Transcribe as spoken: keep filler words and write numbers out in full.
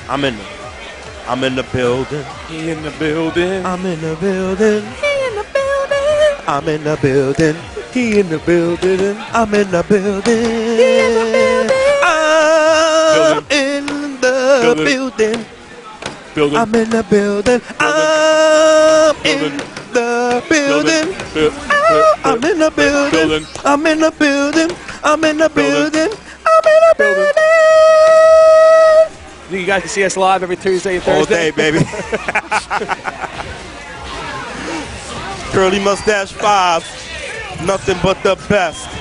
I'm in the, I'm in the building. He in the building. I'm in the building. He in the building. I'm in the building. He in the building. I'm in the building. He in the building. I'm in the building. Building. I'm in the building. I'm in the building. I'm in the building. I'm in the building. I'm in the building. I'm in the building. You guys can see us live every Tuesday and Thursday. All day, baby. Curly Mustache five. Nothing but the best.